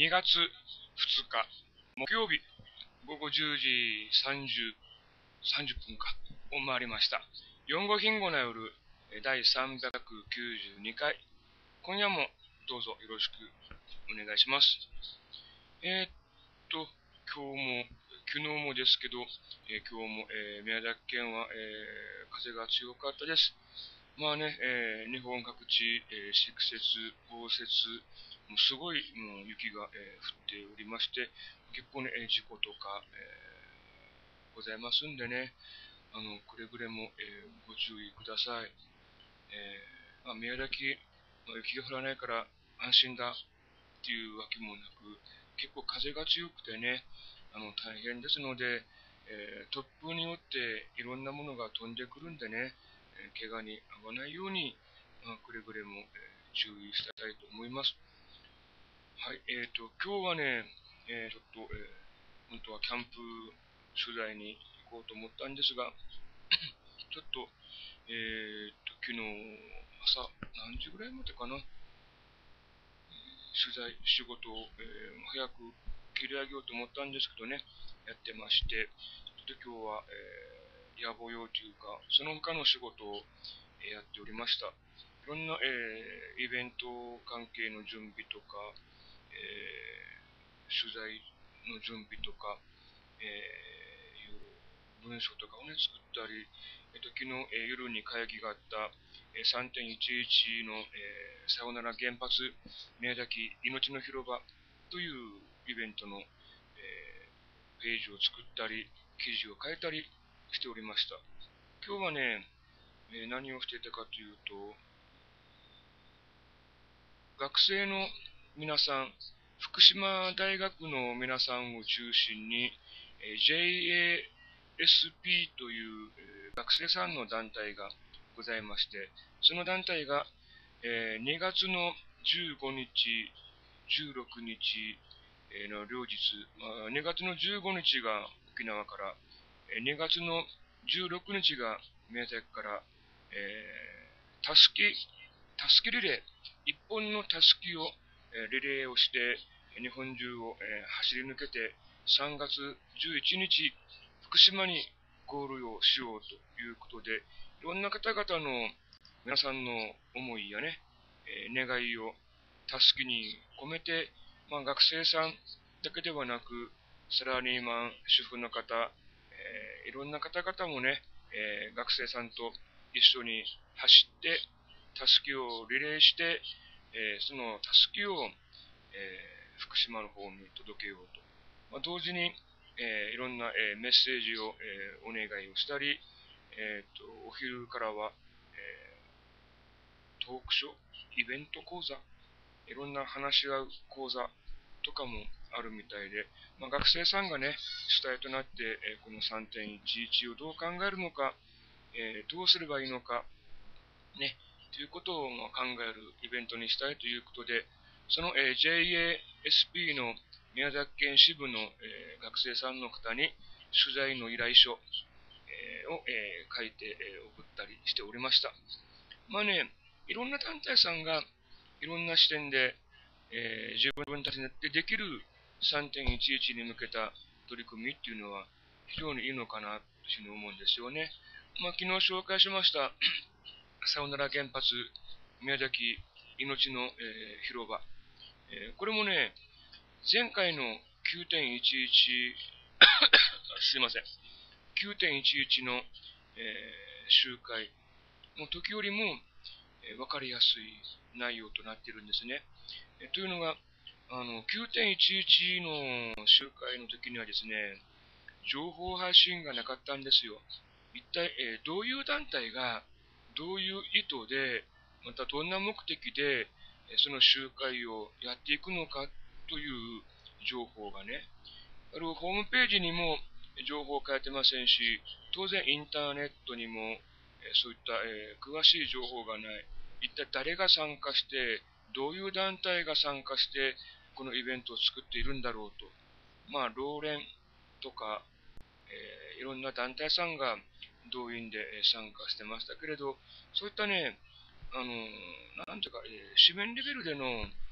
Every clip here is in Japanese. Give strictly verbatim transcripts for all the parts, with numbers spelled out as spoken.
にがつふつか木曜日ごごじゅうじさんじゅう、さんじゅっぷんかを回りました。よんごひんごな夜だいさんびゃくきゅうじゅうにかい、今夜もどうぞよろしくお願いします。えー、っと今日も昨日もですけど、えー、今日も、えー、宮崎県は、えー、風が強かったです。まあね、えー、日本各地、えー、積雪、豪雪、もうすごいもう雪が、えー、降っておりまして、結構ね、事故とか、えー、ございますんでね、あのくれぐれも、えー、ご注意ください。えーまあ、宮崎、まあ、雪が降らないから安心だっていうわけもなく、結構風が強くてね、あの大変ですので、えー、突風によっていろんなものが飛んでくるんでね、えー、怪我に遭わないように、まあ、くれぐれも、えー、注意したいと思います。はい、えーと、今日はね、えー、ちょっと、えー、本当はキャンプ取材に行こうと思ったんですが、ちょっと、えーと、昨日朝何時ぐらいまでかな、取材、仕事を、えー、早く切り上げようと思ったんですけどね、やってまして、ちょっと今日は、えー、野暮用というか、その他の仕事を、えー、やっておりました。いろんな、えー、イベント関係の準備とか、えー、取材の準備とか、えー、いう文章とかをね、作ったり、えっと、昨日、えー、夜に会議があった、えー、さんてんいちいち の、えー、さよなら原発宮崎命の広場というイベントの、えー、ページを作ったり、記事を書いたりしておりました。今日はね、えー、何をしていたかというと、学生の皆さん、福島大学の皆さんを中心に、えー、ジェイエーエスピー という、えー、学生さんの団体がございまして、その団体が、えー、にがつのじゅうごにち、じゅうろくにちの両日、まあ、にがつのじゅうごにちが沖縄から、にがつのじゅうろくにちが宮崎から、えー、たすき、たすきリレー、一本のたすきを、えー、リレーをして、日本中を、えー、走り抜けて、さんがつじゅういちにち、福島にゴールをしようということで、いろんな方々の皆さんの思いやね、えー、願いをたすきに込めて、まあ、学生さんだけではなく、サラリーマン、主婦の方、えー、いろんな方々もね、えー、学生さんと一緒に走って、たすきをリレーして、えー、そのたすきを、えー、福島の方に届けようと。まあ、同時に、えー、いろんな、えー、メッセージを、えー、お願いをしたり、えー、とお昼からは、えー、トークショー、イベント講座、いろんな話し合う講座とかもあるみたいで、まあ、学生さんがね、主体となって、えー、この さんてんいちいち をどう考えるのか、えー、どうすればいいのか、ね、ということを考えるイベントにしたいということで、その、えー、ジェイエーエスピー の宮崎県支部の、えー、学生さんの方に取材の依頼書、えー、を、えー、書いて、えー、送ったりしておりました。まあね、いろんな団体さんがいろんな視点で、えー、自分たちでできる さんてんいちいち に向けた取り組みっていうのは非常にいいのかなというふうに思うんですよね。まあ、昨日紹介しましたさよなら原発宮崎命の、えー、広場、えー、これもね、前回の きゅうてんいちいち すいません きゅうてんいちいち の、えー、集会の時よりも、えー、分かりやすい内容となっているんですね。えー、というのがあの きゅうてんいちいち の集会の時にはですね、情報発信がなかったんですよ。一体、えー、どういう団体がどういう意図で、またどんな目的でその集会をやっていくのかという情報がね、あのホームページにも情報を書いてませんし、当然インターネットにもそういった、えー、詳しい情報がない。一体誰が参加して、どういう団体が参加して、このイベントを作っているんだろうと。まあ、労連とか、えー、いろんな団体さんが動員で参加してましたけれど、そういったね、あの、なんていうか、えー、紙面レベルでの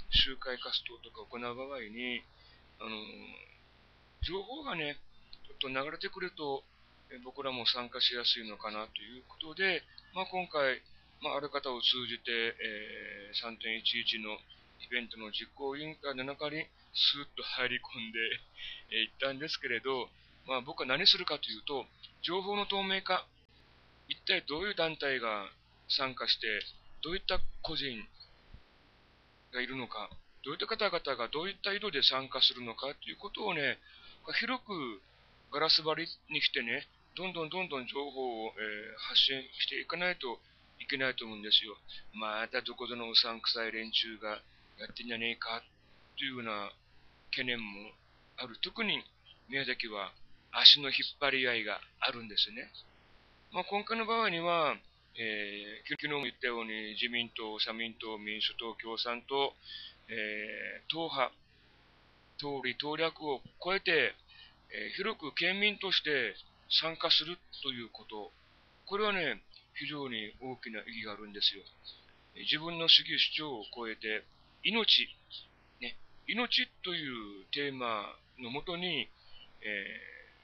集会活動とか行う場合に、あの、情報がね、ちょっと流れてくると、え僕らも参加しやすいのかなということで、まあ、今回、まあ、ある方を通じて、えー、さんてんいちいちのイベントの実行委員会の中にスーッと入り込んでい、えー、ったんですけれど、まあ、僕は何するかというと、情報の透明化、一体どういう団体が参加して、どういった個人がいるのか、どういった方々がどういった意図で参加するのかということをね、広くガラス張りにしてね、どんどんどんどん情報を、えー発信していかないといけないと思うんですよ。またどこぞのうさんくさい連中がやってんじゃねえかというような懸念もある。特に宮崎は足の引っ張り合いがあるんですね。まあ、今回の場合には、えー、昨日も言ったように自民党、社民党、民主党、共産党、えー、党派、党利、党略を超えて、えー広く県民として参加するということ、これはね、非常に大きな意義があるんですよ。自分の主義主張を超えて、命、ね、命というテーマのもとに、え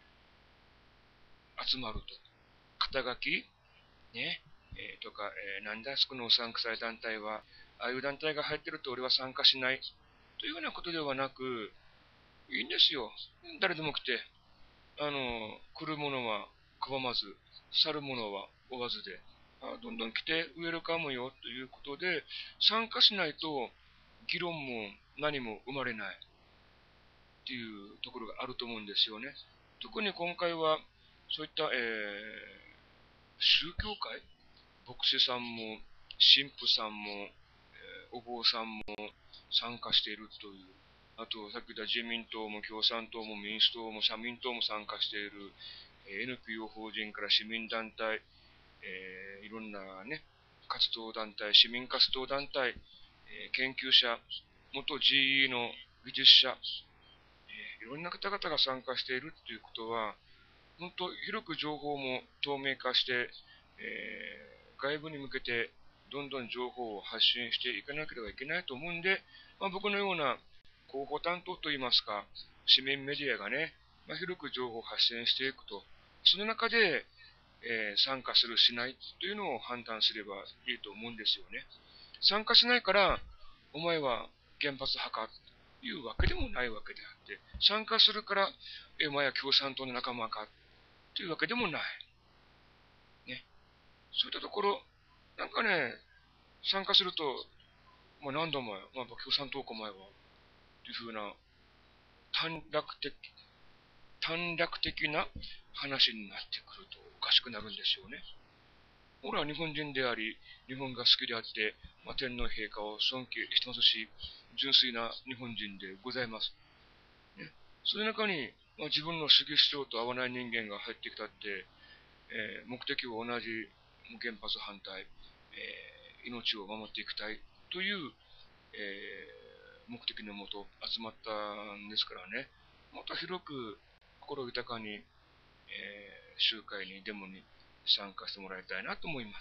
ー集まると。肩書き、ね、えーとか、えーなんであそこのうさんくさい団体は、ああいう団体が入ってると俺は参加しないというようなことではなく、いいんですよ。誰でも来て、あの、来る者は拒まず、去る者は追わずで、あどんどん来てウェルカムよということで、参加しないと議論も何も生まれないっていうところがあると思うんですよね。特に今回は、そういった、えー宗教界、牧師さんも、神父さんも、えーお坊さんも参加しているという、あと、さっき言った自民党も共産党も民主党も社民党も参加している、えー エヌピーオー 法人から市民団体、えーいろんなね、活動団体、市民活動団体、えー研究者、元 ジーイー の技術者、えーいろんな方々が参加しているということは、本当、広く情報も透明化して、えー外部に向けてどんどん情報を発信していかなければいけないと思うんで、まあ、僕のような広報担当といいますか、市民メディアがね、まあ、広く情報を発信していくと、その中で、えー参加する、しないというのを判断すればいいと思うんですよね。参加しないから、お前は原発派かというわけでもないわけであって、参加するから、えお前は共産党の仲間かというわけでもない。ね。そういったところ、なんかね、参加すると、まあ、なんだお前、まあ、共産党かお前は、というふうな短絡的、短絡的な話になってくるとおかしくなるんですよね。俺は日本人であり、日本が好きであって、まあ、天皇陛下を尊敬してますし、純粋な日本人でございます。ね、その中に、まあ、自分の主義主張と合わない人間が入ってきたって、えー目的は同じ原発反対、えー命を守っていきたいという、えー目的のもと集まったんですからね、もっと広く心豊かに、えー集会に、デモに参加してもらいたいなと思います。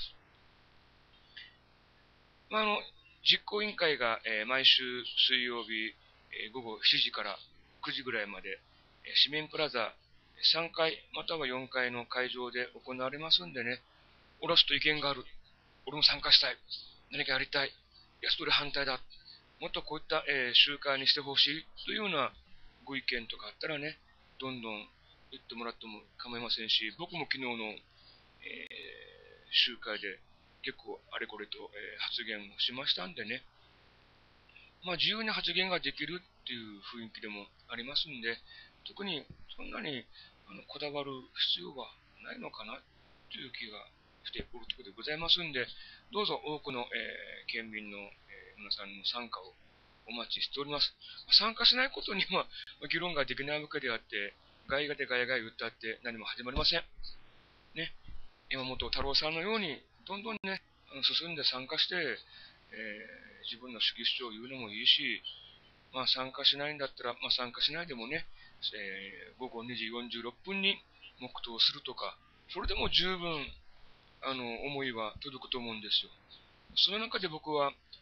まあ、あの実行委員会が、えー毎週水曜日、えー午後しちじからくじぐらいまで、えー市民プラザさんかいまたはよんかいの会場で行われますんでね、おらすと意見がある。俺も参加したい。何かやりたい。いや、それ反対だ。もっとこういった、えー集会にしてほしいというようなご意見とかあったらね、どんどん言ってもらっても構いませんし、僕も昨日の、えー集会で結構あれこれと、えー発言をしましたんでね、まあ自由に発言ができるっていう雰囲気でもありますんで、特にそんなにあのこだわる必要はないのかなという気がしておるところでございますんで、どうぞ多くの、えー県民の、えー皆さんの参加をお待ちしております。参加しないことには議論ができないわけであって、ガイガでガヤガヤ歌って何も始まりません。ね。山本太郎さんのように、どんどんね、あの進んで参加して、えー自分の主義主張を言うのもいいし、まあ参加しないんだったら、まあ参加しないでもね、えー午後にじよんじゅうろっぷんに黙祷するとか、それでも十分、あの、思いは届くと思うんですよ。その中で僕は、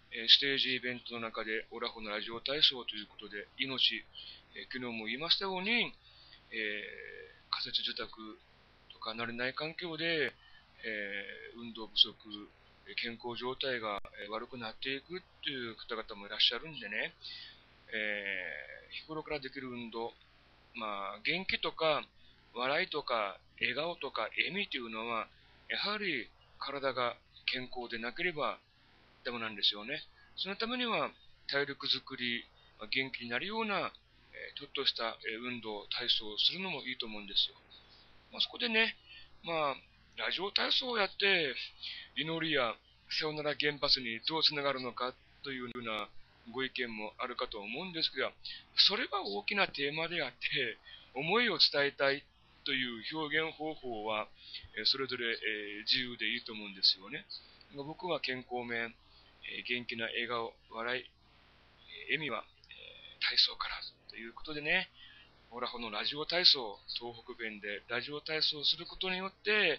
えーステージイベントの中でオラホのラジオ体操ということで、命、えー昨日も言いましたように、えー仮設住宅とか慣れない環境で、えー運動不足、健康状態が悪くなっていくという方々もいらっしゃるんでね、えー日頃からできる運動、まあ、元気とか笑いとか笑顔とか笑みというのは、やはり体が健康でなければダメなんですよね。そのためには体力づくり、まあ元気になるような、えーちょっとしたえー運動、体操をするのもいいと思うんですよ。まあ、そこでね、まあ、ラジオ体操をやって、祈りやさよなら原発にどうつながるのかというようなご意見もあるかと思うんですが、それは大きなテーマであって、思いを伝えたいという表現方法は、えーそれぞれ、えー自由でいいと思うんですよね。僕は健康面、えー元気な笑顔、笑い、えー笑みは、えー体操からということでね、オラホのラジオ体操、東北弁でラジオ体操をすることによって、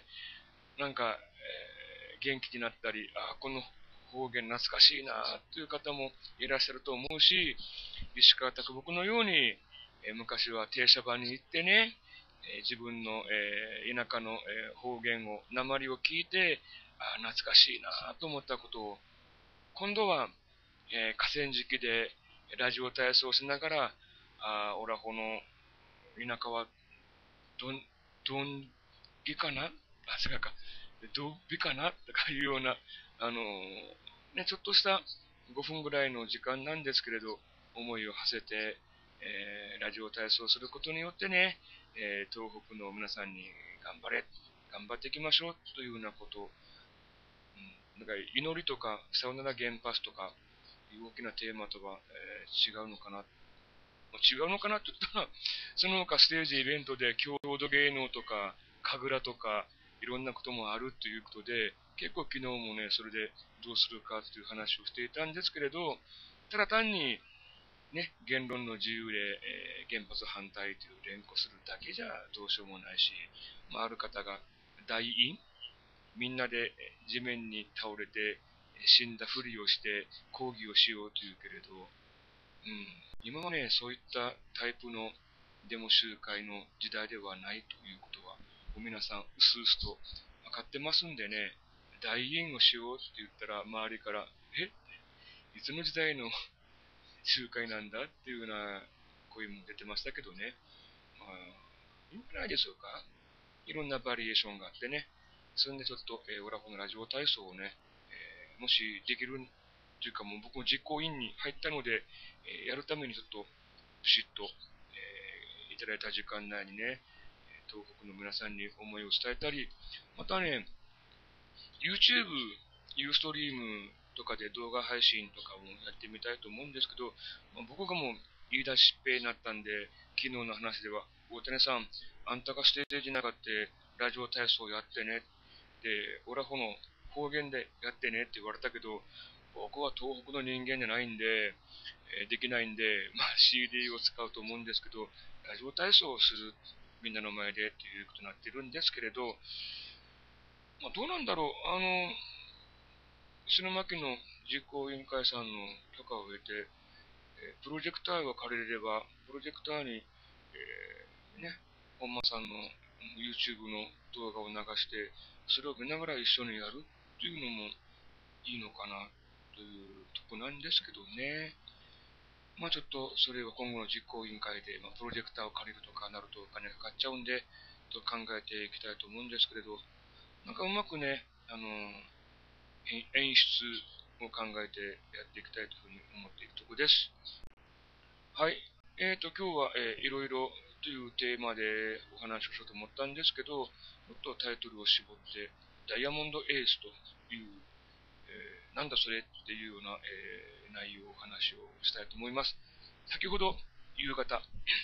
なんか、えー元気になったり、あ、この方言懐かしいなという方もいらっしゃると思うし、石川啄木のように、えー昔は停車場に行ってね、えー自分の、えー田舎の、えー方言を、訛りを聞いて、あ、懐かしいなと思ったことを、今度は、えー河川敷でラジオ体操をしながら、あ、オラホの田舎はどん、どんぎかなあ、違うか。どんびかなとかいうような、あのーね、ちょっとしたごふんぐらいの時間なんですけれど、思いを馳せて、えーラジオ体操をすることによってね、えー東北の皆さんに頑張れ、頑張っていきましょうというようなことを、うん、だから祈りとかさよなら原発とかいう大きなテーマとは、えー違うのかな違うのかなって言ったら、その他ステージイベントで郷土芸能とか、神楽とか、いろんなこともあるということで、結構昨日もね、それでどうするかっていう話をしていたんですけれど、ただ単に、ね、言論の自由で、えー原発反対という連呼するだけじゃどうしようもないし、まあ、ある方が代員、みんなで地面に倒れて死んだふりをして抗議をしようというけれど、うん、今はね、そういったタイプのデモ集会の時代ではないということは、皆さん、うすうすと分かってますんでね、代演をしようって言ったら、周りから、えいつの時代の集会なんだっていうような声も出てましたけどね、まあ、いいんじゃないでしょうか。いろんなバリエーションがあってね、それでちょっと、えー、オラホのラジオ体操をね、えーもしできるというか、もう僕も実行委員に入ったので、えーやるためにちょっと、ピシッと、えーいただいた時間内にね、東北の皆さんに思いを伝えたり、またね、YouTube、ユーストリームとかで動画配信とかもやってみたいと思うんですけど、まあ、僕がもう言い出しっぺになったんで、昨日の話では、大谷さん、あんたがステージに上がってラジオ体操やってね、で、オラホの方言でやってねって言われたけど、僕は東北の人間じゃないんで、えーできないんで、まあ、シーディー を使うと思うんですけど、ラジオ体操をする、みんなの前でっていうことになってるんですけれど、まあ、どうなんだろう、あの、石巻の実行委員会さんの許可を得て、えープロジェクターを借りれれば、プロジェクターに、えーね、本間さんの YouTube の動画を流して、それを見ながら一緒にやるっていうのもいいのかなというとこなんですけどね。まあちょっとそれは今後の実行委員会で、まあ、プロジェクターを借りるとかなるとお金かかっちゃうんで、と考えていきたいと思うんですけれど、なんかうまくね、あの演出を考えてやっていきたいというふうに思っているところです。はい。えーと、今日は、えーいろいろというテーマでお話をしようと思ったんですけど、もっとタイトルを絞って、ダイヤモンドエースという、えーなんだそれっていうような、えー内容をお話をしたいと思います。先ほど夕方、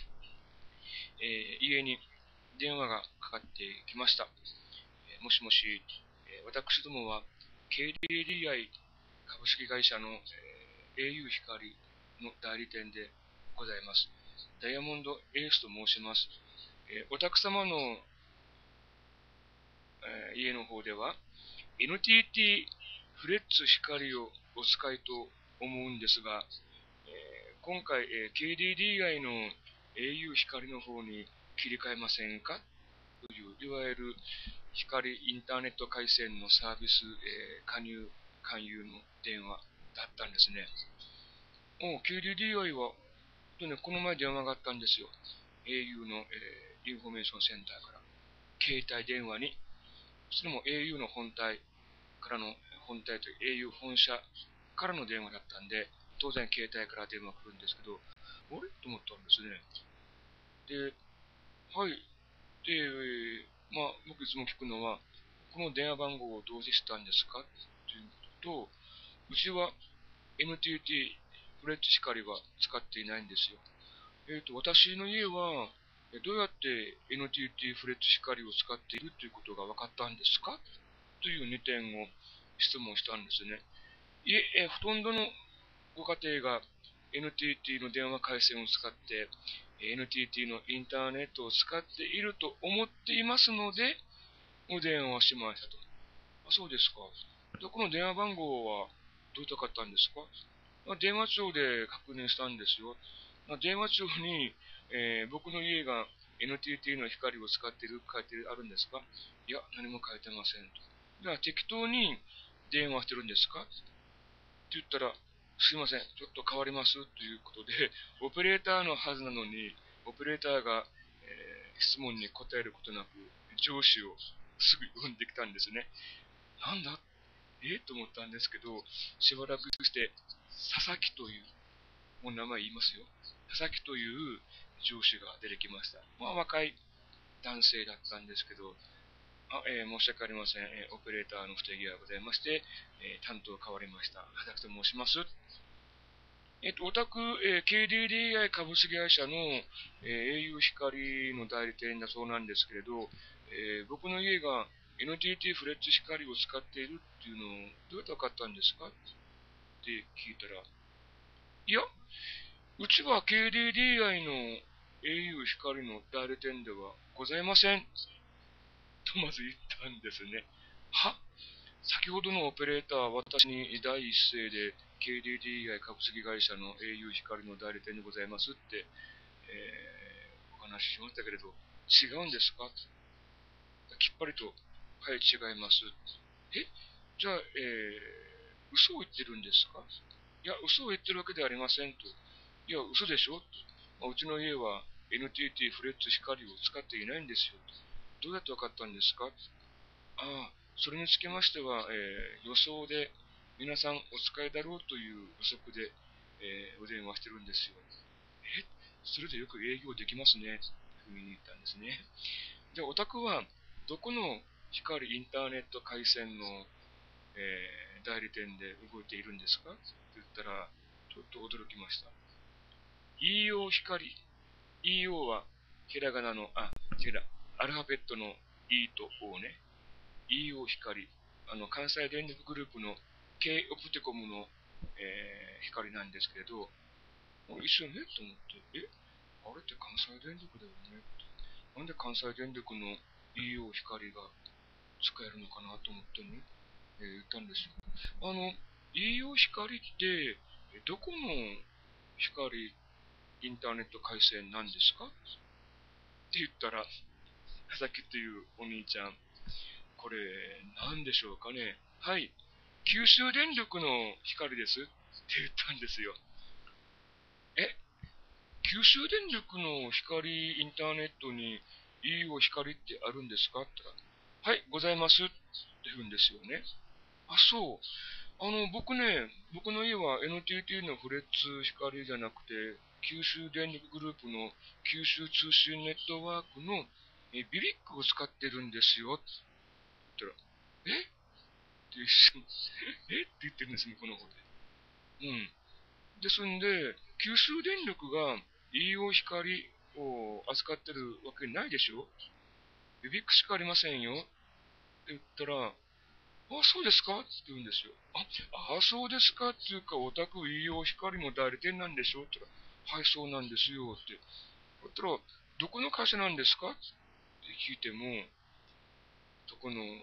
えー家に電話がかかってきました。えーもしもし、えー私どもは ケーディーディーアイ 株式会社の、えー au 光の代理店でございます。ダイヤモンドエースと申します。えーお宅様の、えー家の方では エヌティーティーフレッツ光をお使いと思うんですが、えー今回、えー ケーディーディーアイ の au 光の方に切り替えませんかという、いわゆる光インターネット回線のサービス、えー加入、勧誘の電話だったんですね。お ケーディーディーアイ は、とね、この前電話があったんですよ。au の、えーインフォメーションセンターから。携帯電話に。それも au の本体からの、本体という au 本社からの電話だったんで、当然携帯から電話来るんですけど、あれと思ったんですね。で、はい。で、えーまあ、僕いつも聞くのは、この電話番号をどうしてしたんですかっていうと、うちは エヌティーティー フレッチ光は使っていないんですよ。えっ、と、私の家は、えどうやって エヌティーティー フレッチ光を使っているということが分かったんですかというにてんを質問したんですね。いえ、えほとんどのご家庭が エヌティーティー の電話回線を使って、エヌティーティー のインターネットを使っていると思っていますので、お電話しましたと。あ、そうですか。で、この電話番号はどういったかったんですか？まあ電話帳で確認したんですよ。まあ電話帳に、えー僕の家が エヌティーティー の光を使っている書いてあるんですか？いや、何も書いてませんと。じゃあ適当に電話してるんですかって言ったら、すいません、ちょっと変わりますということで、オペレーターのはずなのに、オペレーターが、えー質問に答えることなく、上司をすぐ呼んできたんですね。なんだえと思ったんですけど、しばらくして、佐々木という、もう名前言いますよ。佐々木という上司が出てきました。まあ若い男性だったんですけど、あえー申し訳ありません、えーオペレーターの不手際がございまして、えー担当変わりました。畑と申します。えっと、お宅、えー ケーディーディーアイ 株式会社の、えー au 光の代理店だそうなんですけれど、えー僕の家が エヌティーティー フレッチ光を使っているっていうのをどうやって分かったんですかって聞いたら、いや、うちは ケーディーディーアイ の au 光の代理店ではございません。とまず言ったんですね。は先ほどのオペレーターは私に第一声で ケーディーディーアイ 株式会社の au 光の代理店でございますって、えーお話ししましたけれど、違うんですかきっぱりと、はい、違います。えじゃあ、えー、嘘を言ってるんですかいや、嘘を言ってるわけではありませんと。いや、嘘でしょまあうちの家は エヌティーティー フレッツ光を使っていないんですよ。どうやって分かったんですかああ、それにつきましては、えー予想で皆さんお使いだろうという予測で、えーお電話してるんですよ。え、それでよく営業できますね。というふうに言ったんですね。で、お宅はどこの光インターネット回線の、えー代理店で動いているんですかって言ったら、ちょっと驚きました。イーオー 光。イーオー はひらがなの、あ、違う、アルファベットの E と O ね。イーオー 光。あの、関西電力グループの K オプテコムの、えー光なんですけれど、一瞬ねと思って、え、あれって関西電力だよね。なんで関西電力の イーオー 光が使えるのかなと思ってね、えー言ったんですよ。あの、イーオー 光って、どこの光インターネット回線なんですかって言ったら、佐々木っていうお兄ちゃん、これ、なんでしょうかね。はい。九州電力の光ですって言ったんですよ。え、九州電力の光インターネットに イーオー 光ってあるんですかって言ったら、はい、ございますって言うんですよね。あ、そう。あの、僕ね、僕の家は エヌティーティー のフレッツ光じゃなくて、九州電力グループの九州通信ネットワークのえビビックを使ってるんですよ。って言ったら、えって一瞬、えって言ってるんです、向こうの方で。うん。ですんで、九州電力が イーオー 光を扱ってるわけないでしょビビックしかありませんよ。って言ったら、あ、そうですかって言うんですよ。あ、あ、そうですかっていうか、お宅 イーオー 光の代理店なんでしょって言ったら、はい、そうなんですよって。だったら、どこの会社なんですかって聞いても、どこの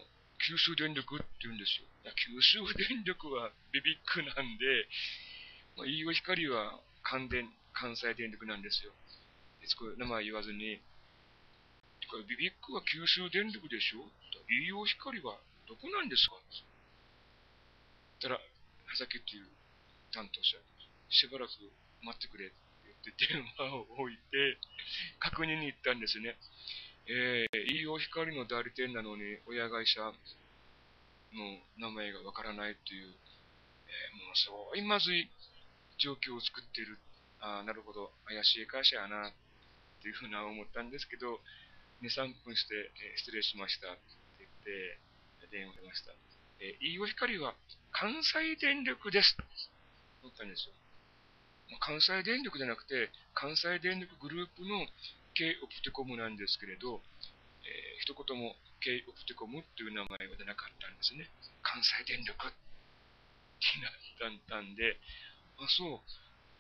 九州電力って言うんですよ。いや九州電力はビビックなんで、まあ、飯尾光は関電、関西電力なんですよ。これ名前言わずに、ビビックは九州電力でしょ、飯尾光はどこなんですかって言ったら、はさきっていう担当者、しばらく待ってくれって言って電話を置いて、確認に行ったんですね。えー、飯尾光の代理店なのに、親会社の名前がわからないという、えー、ものすごいまずい状況を作っている。ああ、なるほど、怪しい会社やな、っていうふうな思ったんですけど、に、さんぷんして、えー、失礼しましたって言って、電話出ました。えー、飯尾光は関西電力です。と言ったんですよ。関西電力じゃなくて、関西電力グループの K オプティコムなんですけれど、えー、一言も K オプティコムっていう名前は出なかったんですね。関西電力ってなったんで、あ、そう。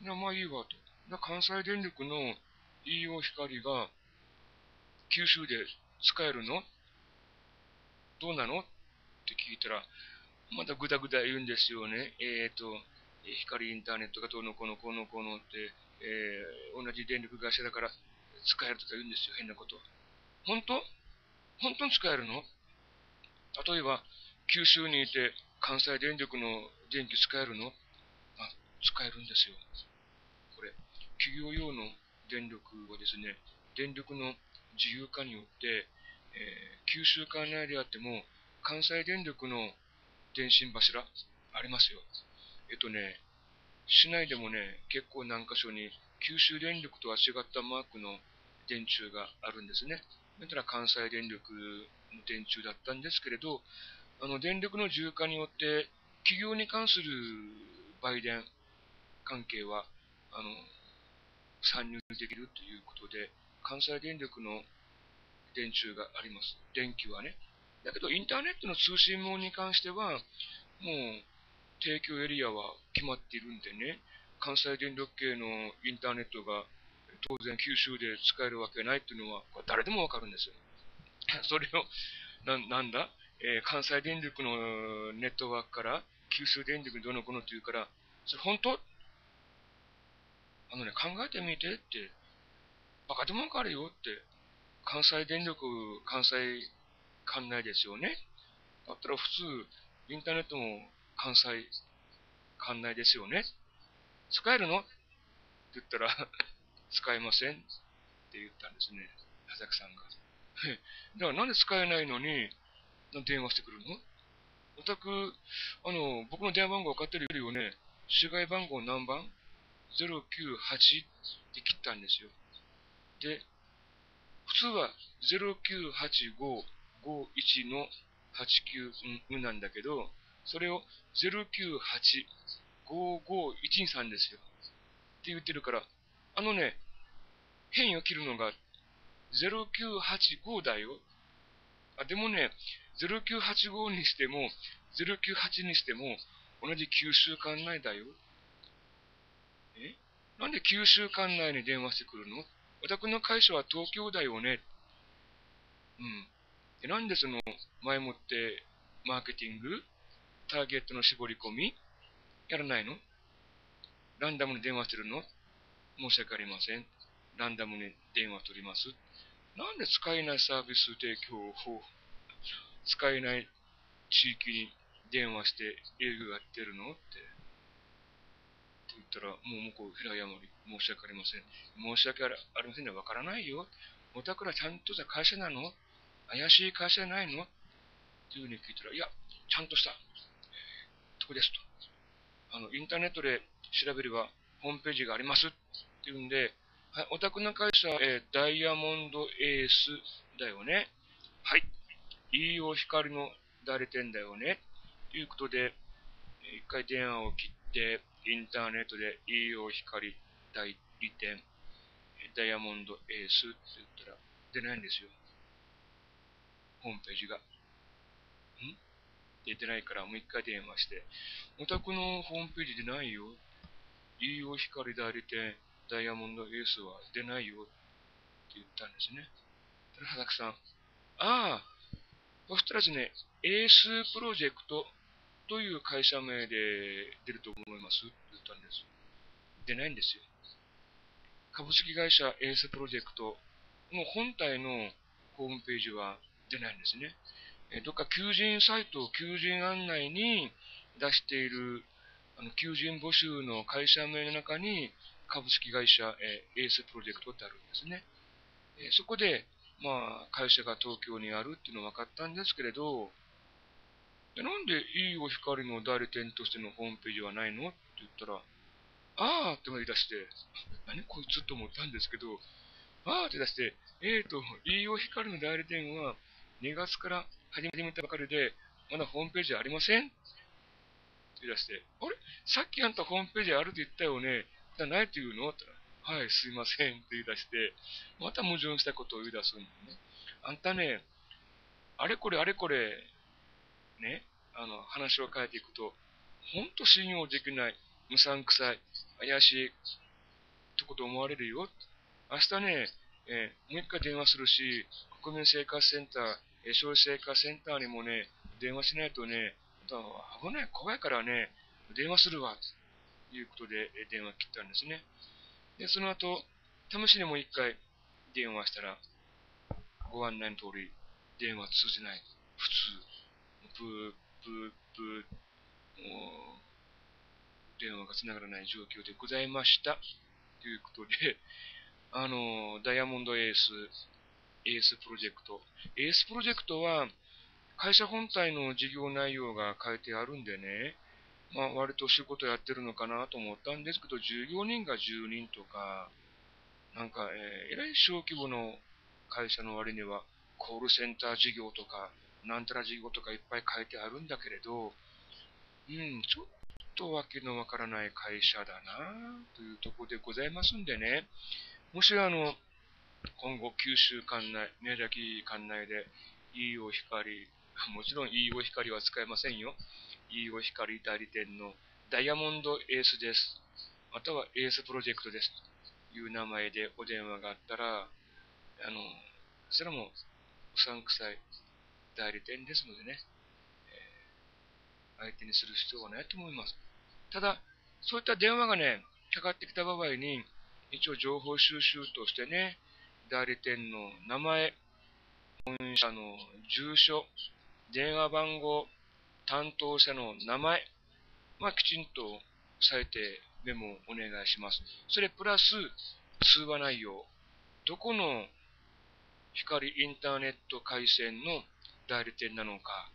まあいいわと。関西電力の飯尾光が九州で使えるのどうなのって聞いたら、またぐだぐだ言うんですよね。えっ、ー、と、光インターネットがどうのこのこのこのって、えー、同じ電力会社だから使えるとか言うんですよ。変なこと。本当本当に使えるの？例えば、九州にいて関西電力の電気使えるの？あ、使えるんですよ。これ、企業用の電力はですね、電力の自由化によって、えー、九州管内であっても、関西電力の電信柱ありますよ。えっとね、市内でもね、結構何箇所に九州電力とは違ったマークの電柱があるんですね。だから関西電力の電柱だったんですけれど、あの電力の自由化によって企業に関する売電関係はあの参入できるということで、関西電力の電柱があります。電気はね。だけどインターネットの通信網に関しては、もう提供エリアは決まっているんでね、関西電力系のインターネットが当然九州で使えるわけないっていうのは、これ誰でもわかるんですよ。それを、ななんだ、えー、関西電力のネットワークから九州電力にどのこのって言うから、それ本当あのね、考えてみてって、バカでもわかるよって、関西電力、関西管内ですよね。だったら普通、インターネットも関西管内ですよね。使えるのって言ったら使えませんって言ったんですね。佐々木さんが。だからなんで使えないのに電話してくるの？おたく、あの、僕の電話番号分かってるよね。市外番号何番？ ゼロきゅうはち って切ったんですよ。で、普通はゼロきゅうはちごごいちのはちきゅうなんだけど、それをゼロきゅうはちごごいちさんですよ。って言ってるから、あのね、変を切るのがゼロきゅうはちごだよ。あ、でもね、ゼロきゅうはちごにしても、ゼロきゅうはちにしても、同じ九州管内だよ。えなんで九州管内に電話してくるの？お宅の会社は東京だよね。うん。で、なんでその、前もって、マーケティング、ターゲットの絞り込み、やらないの？ランダムに電話してるの？申し訳ありません。ランダムに電話取ります。なんで使えないサービス提供を使えない地域に電話して営業やってるのって言ったら、もう向こう平謝り、申し訳ありません。申し訳ありませんね、わからないよ。おたくらちゃんとした会社なの？怪しい会社じゃないの？っていうふうに聞いたら、いや、ちゃんとしたとこですと。あの、インターネットで調べればホームページがありますっていうんで、はい、お宅の会社は、えー、ダイヤモンドエースだよね。はい。飯尾光の代理店だよね。ということで、一回電話を切って、インターネットで飯尾光代理店、ダイヤモンドエースって言ったら出ないんですよ。ホームページが。ん出てないからもう一回電話して、お宅のホームページ出ないよ。飯尾光代理店、ダイヤモンドエースは出ないよって言ったんですね。佐々木さん、ああ、 そしたらですね、エースプロジェクトという会社名で出ると思いますって言ったんです。出ないんですよ。株式会社エースプロジェクトの本体のホームページは出ないんですね。えどっか求人サイト、求人案内に出しているあの求人募集の会社名の中に株式会社えエースプロジェクトってあるんですね。えそこで、まあ、会社が東京にあるっていうのは分かったんですけれど、なんでいいお光の代理店としてのホームページはないのって言ったら、あーって言い出して、何こいつと思ったんですけど、あーって出して、えーと、いいお光の代理店はにがつから始めたばかりで、まだホームページありませんって言い出して、あれさっきあんたホームページあるって言ったよね。じゃないって言うのって言ったら、はい、すいませんって言い出して、また矛盾したことを言い出すんだよね。あんたね、あれこれあれこれ、ね、あの、話を変えていくと、ほんと信用できない、むさんくさい、怪しいとこと思われるよ。明日ね、えーもう一回電話するし、国民生活センター、えー消費生活センターにもね、電話しないとね、危ない、怖いからね、電話するわ、ということで、えー電話切ったんですね。で、その後、試しにもう一回電話したら、ご案内の通り、電話通じない。普通。ブー、ブー、ブー、もう、電話が繋がらない状況でございました。ということで、あの、ダイヤモンドエース、エースプロジェクト。エースプロジェクトは、会社本体の事業内容が書いてあるんでね、まあ、割とそういうことやってるのかなと思ったんですけど、従業人がじゅうにんとか、なんか、えー、えらい小規模の会社の割には、コールセンター事業とか、なんたら事業とかいっぱい書いてあるんだけれど、うん、ちょっとわけのわからない会社だなというところでございますんでね、もしあの、今後九州管内、宮崎管内で、いいお光、もちろんいいお光は使えませんよ。いいお光代理店のダイヤモンドエースです。またはエースプロジェクトです。という名前でお電話があったら、あの、それもうさんくさい代理店ですのでね、相手にする必要はないと思います。ただ、そういった電話がね、かかってきた場合に、一応情報収集としてね、代理店の名前、本社の住所、電話番号、担当者の名前、まあ、きちんとされてメモをお願いします。それプラス通話内容、どこの光インターネット回線の代理店なのか、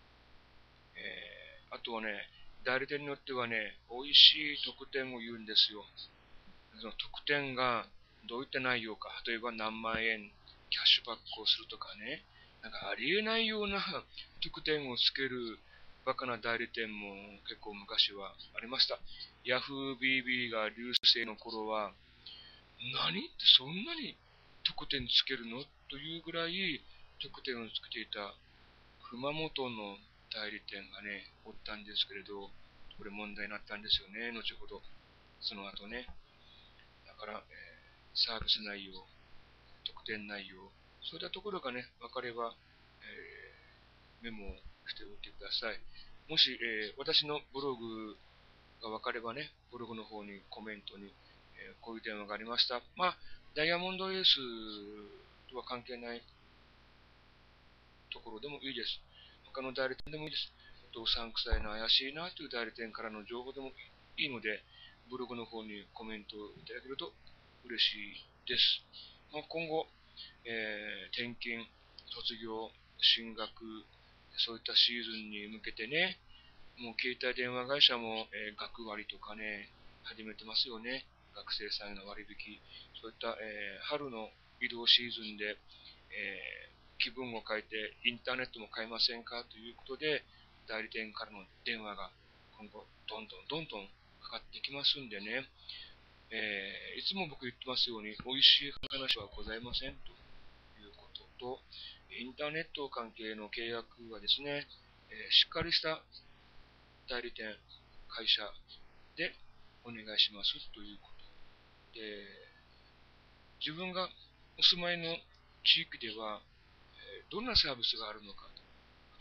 えー、あとはね、代理店によってはね、美味しい特典を言うんですよ。その特典がどういった内容か、例えば何万円キャッシュバックをするとかね、なんかありえないような特典をつけるバカな代理店も結構昔はありました。ヤフー ビービー が流星の頃は、何ってそんなに特典つけるのというぐらい特典をつけていた熊本の代理店がね、おったんですけれど、これ問題になったんですよね、後ほど。その後ね。だから、えーサービス内容、特典内容、そういったところがね、分かれば、えーメモをしておいてください。もし、えー私のブログが分かればね、ブログの方にコメントに、えーこういう電話がありました。まあ、ダイヤモンドエースとは関係ないところでもいいです。他の代理店でもいいです。うさんくさいな、怪しいなという代理店からの情報でもいいので、ブログの方にコメントいただけると嬉しいです。まあ、今後、えー転勤、卒業、進学、そういったシーズンに向けてね、もう携帯電話会社も、えー学割とかね、始めてますよね。学生さんへの割引。そういった、えー春の移動シーズンで、えー気分を変えてインターネットも買えませんかということで、代理店からの電話が今後、どんどんどんどんかかってきますんでね、えーいつも僕言ってますように、美味しい話はございませんということと、インターネット関係の契約はですね、えーしっかりした代理店、会社でお願いしますということで、自分がお住まいの地域では、どんなサービスがあるのか。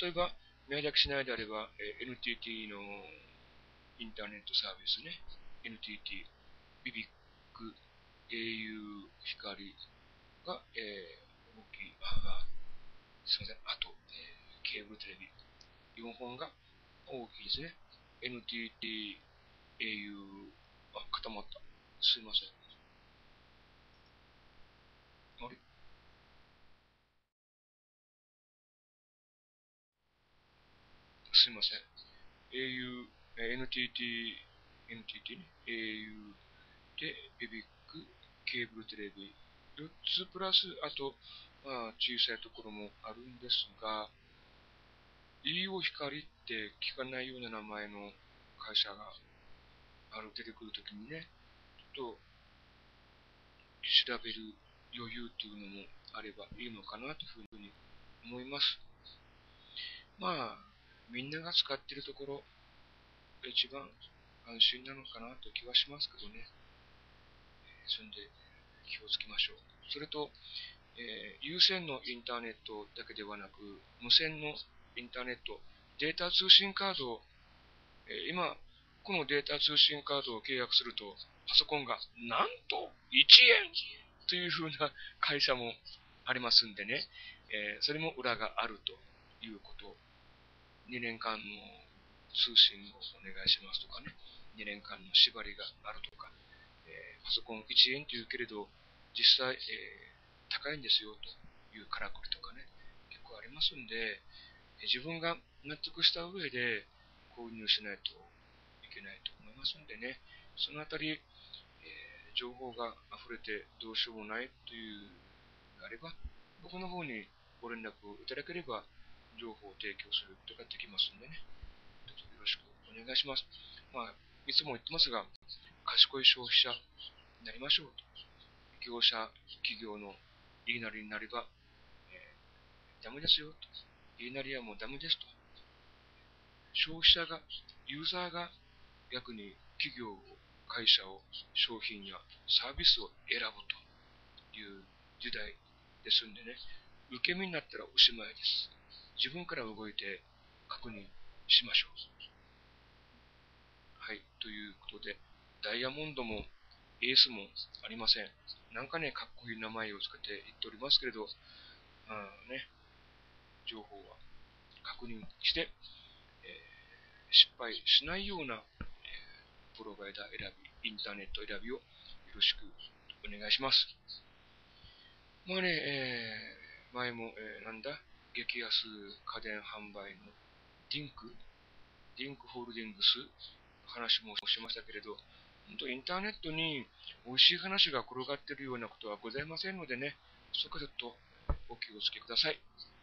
例えば、宮崎市内であれば、えー エヌティーティー のインターネットサービスね、エヌティーティー、ビビック、au、光が、えー大きい、あ、すみません、あと、えーケーブルテレビ、よんほんが大きいですね。エヌティーティー、au、あ、固まった。すいません。あれすいません。au、えー エヌティーティー、エヌティーティー ね、au で、ビビック、ケーブルテレビ、よっつプラス、あと、まあ、小さいところもあるんですが、飯尾光って聞かないような名前の会社がある出てくるときにね、ちょっと調べる余裕っていうのもあればいいのかなというふうに思います。まあ、みんなが使っているところが一番安心なのかなという気はしますけどね。そんで気をつけましょう。それと、えー有線のインターネットだけではなく、無線のインターネット、データ通信カードを、えー今、このデータ通信カードを契約すると、パソコンがなんといちえんというふうな会社もありますんでね、えーそれも裏があるということ、にねんかんの通信をお願いしますとかね、にねんかんの縛りがあるとか、えーパソコンいちえんというけれど、実際、えー高いんですよというからくりとかね、結構ありますんで、自分が納得した上で購入しないといけないと思いますんでね、そのあたり、えー情報が溢れてどうしようもないというのであれば、僕の方にご連絡をいただければ、情報を提供することができますんでね、どうぞよろしくお願いします。まあ、いつも言ってますが、賢い消費者になりましょうと。業者、企業の言いなりになれば、えーダメですよと。言いなりはもうダメですと。消費者が、ユーザーが逆に企業を、会社を、商品やサービスを選ぶという時代ですんでね、受け身になったらおしまいです。自分から動いて確認しましょう。はい、ということで、ダイヤモンドもエースもありません。なんかね、かっこいい名前をつけて言っておりますけれど、あね、情報は確認して、えー失敗しないような、えープロバイダー選び、インターネット選びをよろしくお願いします。まあね、えー前も、えーなんだ、激安家電販売のディンク、ディンクホールディングス、話もしましたけれど、本当インターネットに美味しい話が転がっているようなことはございませんのでね、そこはちょっとお気をつけください。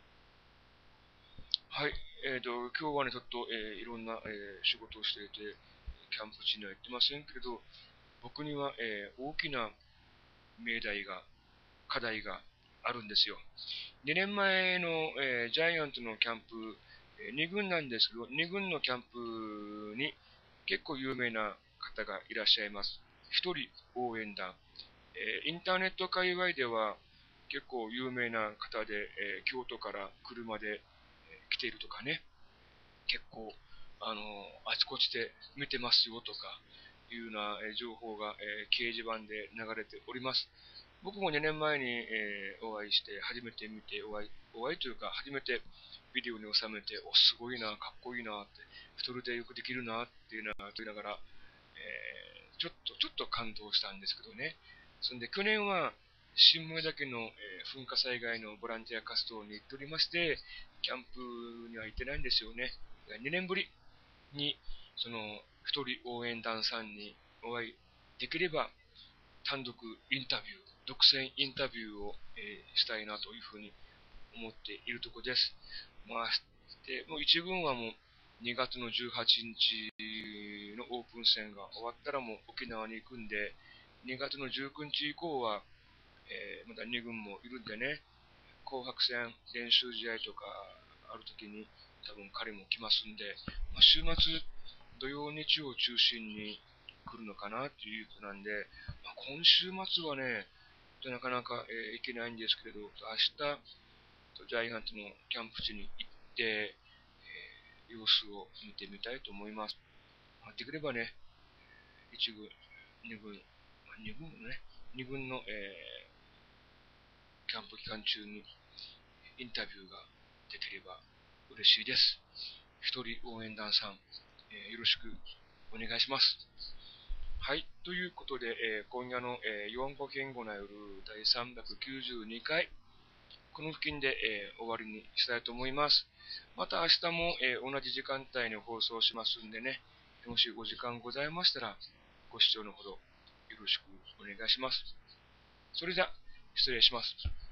はい、えーと、今日はね、ちょっと、えーいろんな、えー仕事をしていて、キャンプ地には行ってませんけれど、僕には、えー大きな命題が、課題があるんですよ。にねんまえの、えージャイアンツのキャンプ、えーに軍なんですけど、に軍のキャンプに結構有名な方がいらっしゃいます。ひとり応援団。えーインターネット界隈では結構有名な方で、えー京都から車で、えー来ているとかね、結構、あのあちこちで見てますよとかいうようなえー情報が、えー掲示板で流れております。僕もにねんまえに、えーお会いして、初めて見てお会い、お会いというか、初めてビデオに収めて、お、すごいな、かっこいいなって、一人でよくできるなっていうのは、と言いながら、えーちょっと、ちょっと感動したんですけどね。そんで、去年は、新米岳の、えー噴火災害のボランティア活動に行っておりまして、キャンプには行ってないんですよね。にねんぶりに、その、一人応援団さんにお会いできれば、単独インタビュー、独占インタビューを、えーしたいなというふうに思っているところです。まあ、でもう一軍はもうにがつのじゅうはちにちのオープン戦が終わったらもう沖縄に行くんで、にがつのじゅうくにち以降は、えーまたに軍もいるんでね、紅白戦練習試合とかあるときに多分彼も来ますんで、まあ、週末土曜日曜を中心に来るのかなということなんで、まあ、今週末はね、なかなか、えー行けないんですけれど、明日、ジャイアンツのキャンプ地に行って、 様子を見てみたいと思います。できればね、いち軍、に軍、に軍のね、に軍の、えー、キャンプ期間中にインタビューができれば嬉しいです。一人応援団さん、えー、よろしくお願いします。はい。ということで、えー、今夜の、えー、日本語言語な夜だいさんびゃくきゅうじゅうにかい、この付近で、えー、終わりにしたいと思います。また明日も、えー、同じ時間帯に放送しますんでね、もしお時間ございましたら、ご視聴のほどよろしくお願いします。それじゃ、失礼します。